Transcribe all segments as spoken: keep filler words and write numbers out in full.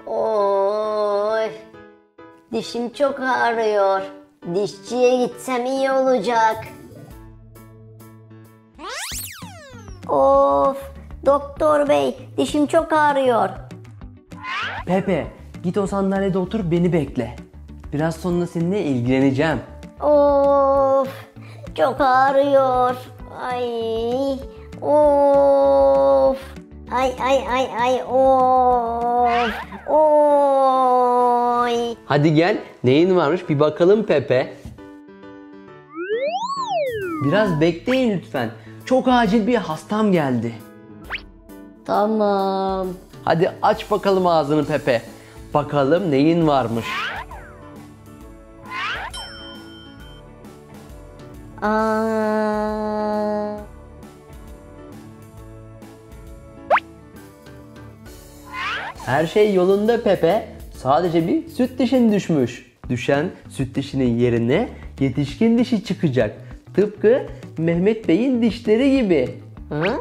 Oy. Dişim çok ağrıyor. Dişçiye gitsem iyi olacak. Of, doktor bey, dişim çok ağrıyor. Pepe, git o sandalyede otur, beni bekle. Biraz sonra seninle ilgileneceğim. Of, çok ağrıyor. Ay, of. Ay ay ay ay of. Oy. Hadi gel, neyin varmış bir bakalım Pepe. Biraz bekleyin lütfen. Çok acil bir hastam geldi. Tamam. Hadi aç bakalım ağzını Pepe. Bakalım neyin varmış. Aa. Her şey yolunda Pepe. Sadece bir süt dişin düşmüş. Düşen süt dişinin yerine yetişkin dişi çıkacak. Tıpkı Mehmet Bey'in dişleri gibi. Hı?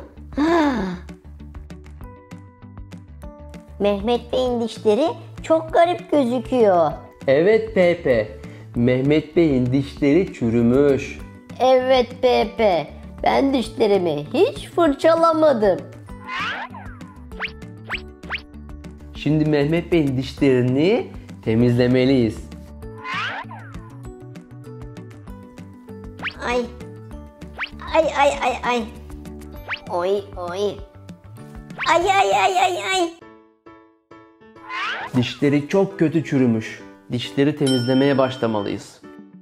Mehmet Bey'in dişleri çok garip gözüküyor. Evet Pepe. Mehmet Bey'in dişleri çürümüş. Evet Pepe, ben dişlerimi hiç fırçalamadım. Şimdi Mehmet Bey'in dişlerini temizlemeliyiz. Ay, ay ay ay ay. Oy oy. Ay ay ay ay ay. Dişleri çok kötü çürümüş. Dişleri temizlemeye başlamalıyız.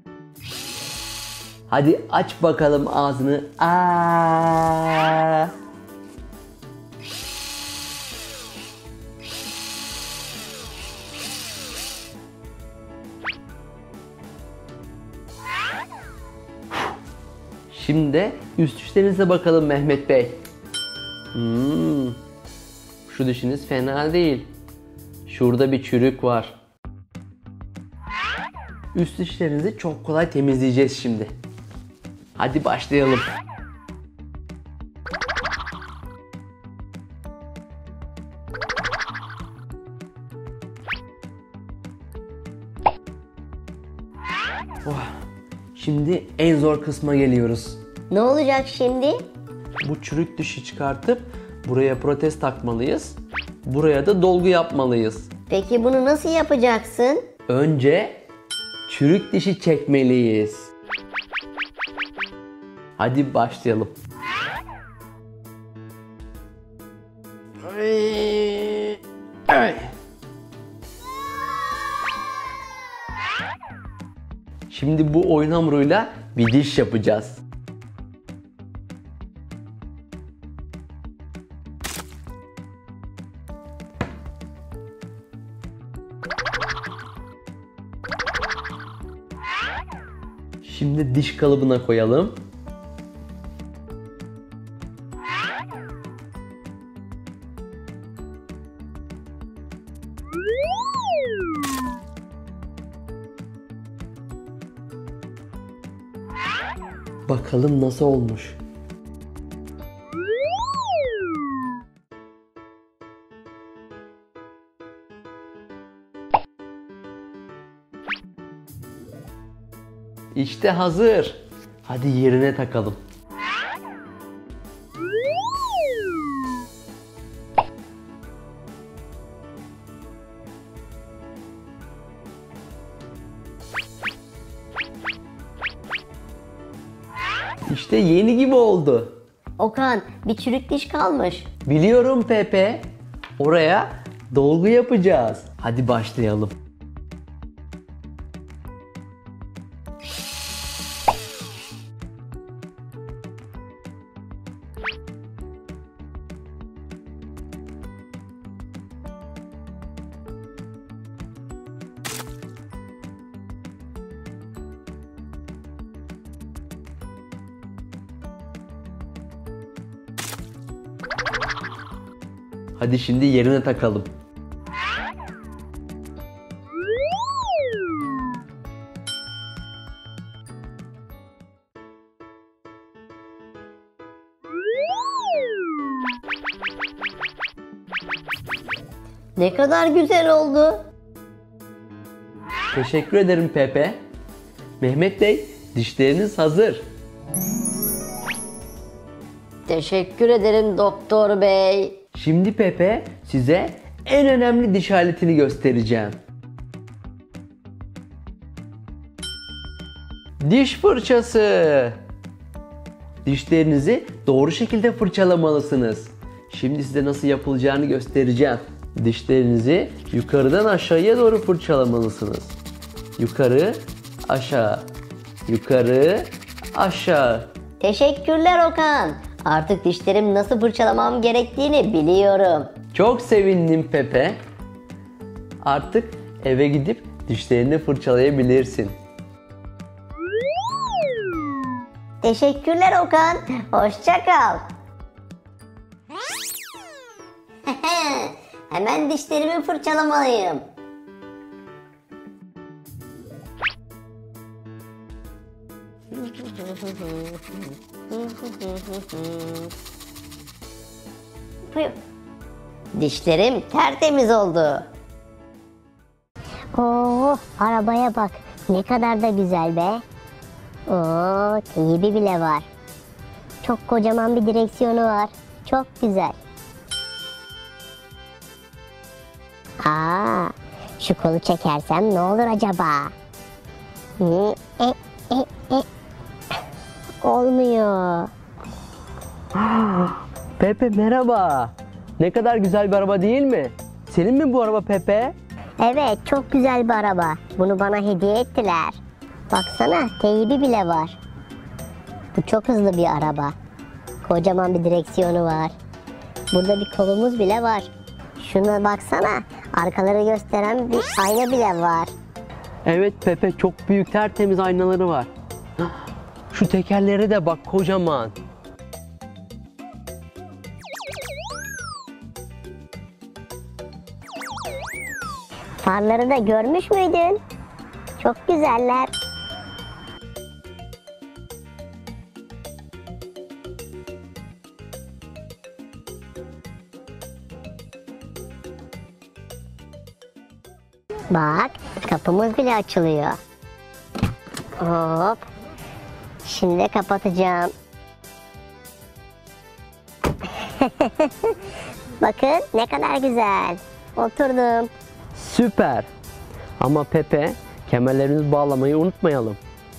Hadi aç bakalım ağzını. Aa! Şimdi de üst dişlerinize bakalım Mehmet Bey. Hmm. Şu dişiniz fena değil. Şurada bir çürük var. Üst dişlerinizi çok kolay temizleyeceğiz şimdi. Hadi başlayalım. Oh. Şimdi en zor kısma geliyoruz. Ne olacak şimdi? Bu çürük dişi çıkartıp buraya protez takmalıyız. Buraya da dolgu yapmalıyız. Peki bunu nasıl yapacaksın? Önce çürük dişi çekmeliyiz. Hadi başlayalım. Şimdi bu oyun hamuruyla bir diş yapacağız. Şimdi diş kalıbına koyalım. Bakalım nasıl olmuş. İşte hazır. Hadi yerine takalım. İşte yeni gibi oldu. Okan, bir çürük diş kalmış. Biliyorum Pepe. Oraya dolgu yapacağız. Hadi başlayalım. Hadi şimdi yerine takalım. Ne kadar güzel oldu. Teşekkür ederim Pepe. Mehmet Bey, dişleriniz hazır. Teşekkür ederim doktor bey. Şimdi Pepe size en önemli diş aletini göstereceğim. Diş fırçası. Dişlerinizi doğru şekilde fırçalamalısınız. Şimdi size nasıl yapılacağını göstereceğim. Dişlerinizi yukarıdan aşağıya doğru fırçalamalısınız. Yukarı, aşağı. Yukarı, aşağı. Teşekkürler Okan. Artık dişlerimi nasıl fırçalamam gerektiğini biliyorum. Çok sevindim Pepe. Artık eve gidip dişlerini fırçalayabilirsin. Teşekkürler Okan. Hoşça kal. Hemen dişlerimi fırçalamalıyım. Dişlerim tertemiz oldu. Oo, arabaya bak. Ne kadar da güzel be. Oo, teybi bile var. Çok kocaman bir direksiyonu var. Çok güzel. Aa, şu kolu çekersem ne olur acaba? Hı, e, e, e. Olmuyor. Pepe merhaba. Ne kadar güzel bir araba değil mi? Senin mi bu araba Pepe? Evet, çok güzel bir araba. Bunu bana hediye ettiler. Baksana, teybi bile var. Bu çok hızlı bir araba. Kocaman bir direksiyonu var. Burada bir kolumuz bile var. Şuna baksana, arkaları gösteren bir ayna bile var. Evet Pepe, çok büyük tertemiz aynaları var. Şu tekerlere de bak, kocaman. Farları da görmüş müydün? Çok güzeller. Bak, kapımız bile açılıyor. Hop. Şimdi kapatacağım. Bakın ne kadar güzel. Oturdum. Süper. Ama Pepe, kemerlerimizi bağlamayı unutmayalım.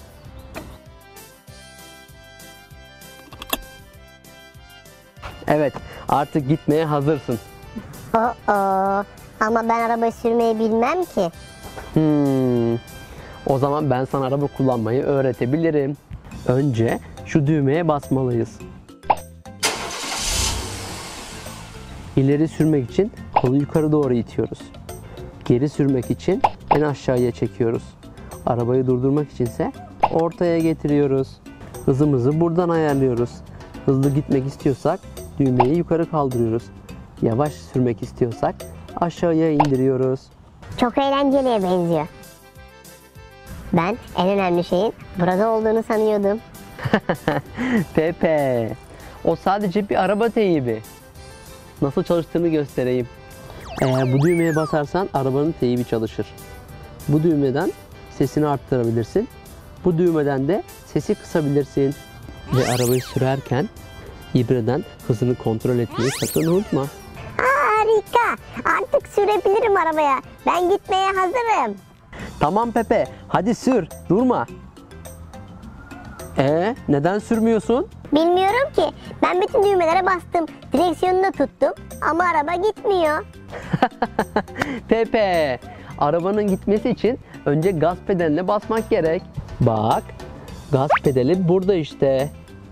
Evet, artık gitmeye hazırsın. Oo, ama ben araba sürmeyi bilmem ki. Hmm. O zaman ben sana araba kullanmayı öğretebilirim. Önce şu düğmeye basmalıyız. İleri sürmek için kolu yukarı doğru itiyoruz. Geri sürmek için en aşağıya çekiyoruz. Arabayı durdurmak içinse ortaya getiriyoruz. Hızımızı buradan ayarlıyoruz. Hızlı gitmek istiyorsak düğmeyi yukarı kaldırıyoruz. Yavaş sürmek istiyorsak aşağıya indiriyoruz. Çok eğlenceliye benziyor. Ben en önemli şeyin burada olduğunu sanıyordum. Pepe, o sadece bir araba teybi. Nasıl çalıştığını göstereyim. Eğer bu düğmeye basarsan arabanın teybi çalışır. Bu düğmeden sesini arttırabilirsin. Bu düğmeden de sesi kısabilirsin. Ve arabayı sürerken ibreden hızını kontrol etmeyi sakın unutma. Harika! Artık sürebilirim arabaya. Ben gitmeye hazırım. Tamam Pepe, hadi sür, durma. Ee, neden sürmüyorsun? Bilmiyorum ki. Ben bütün düğmelere bastım. Direksiyonunu da tuttum. Ama araba gitmiyor. Pepe, arabanın gitmesi için önce gaz pedaline basmak gerek. Bak, gaz pedali burada işte.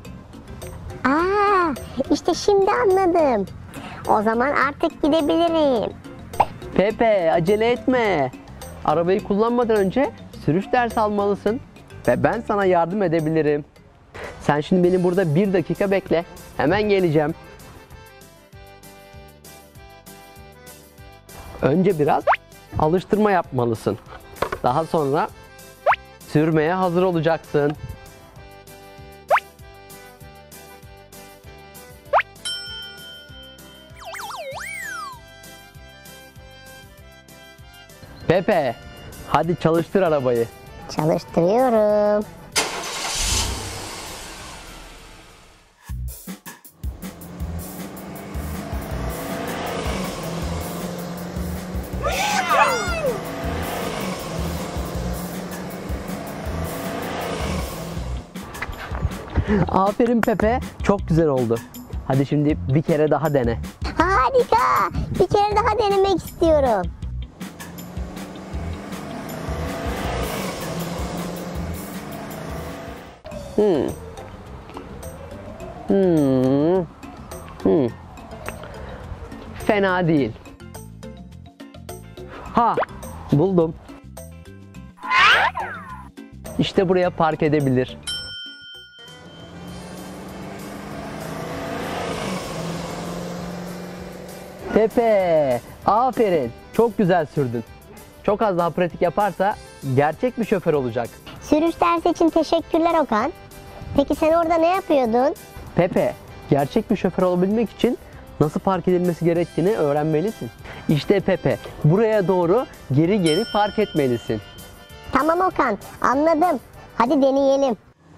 Aa, işte şimdi anladım. O zaman artık gidebilirim. Pepe, acele etme. Arabayı kullanmadan önce sürüş dersi almalısın. Ve ben sana yardım edebilirim. Sen şimdi beni burada bir dakika bekle. Hemen geleceğim. Önce biraz alıştırma yapmalısın. Daha sonra sürmeye hazır olacaksın. Pepe, hadi çalıştır arabayı. Çalıştırıyorum. Aferin Pepe, çok güzel oldu. Hadi şimdi bir kere daha dene. Harika. Bir kere daha denemek istiyorum. Hmm. Hmm. Hmm. Fena değil. Ha, buldum. İşte buraya park edebilir. Pepe, aferin. Çok güzel sürdün. Çok az daha pratik yaparsa gerçek bir şoför olacak. Sürüş dersi için teşekkürler Okan. Peki sen orada ne yapıyordun? Pepe, gerçek bir şoför olabilmek için nasıl park edilmesi gerektiğini öğrenmelisin. İşte Pepe, buraya doğru geri geri park etmelisin. Tamam Okan, anladım. Hadi deneyelim.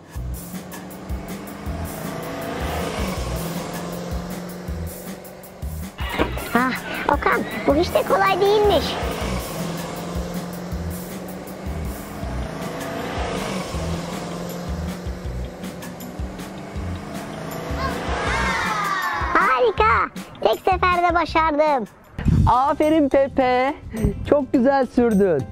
Ah, Okan, bu hiç de kolay değilmiş. Harika, tek seferde başardım. Aferin Pepe, çok güzel sürdün.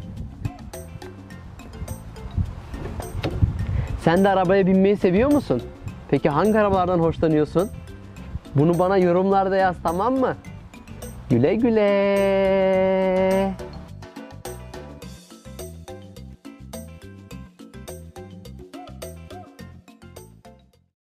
Sen de arabaya binmeyi seviyor musun? Peki hangi arabalardan hoşlanıyorsun? Bunu bana yorumlarda yaz, tamam mı? Güle güle.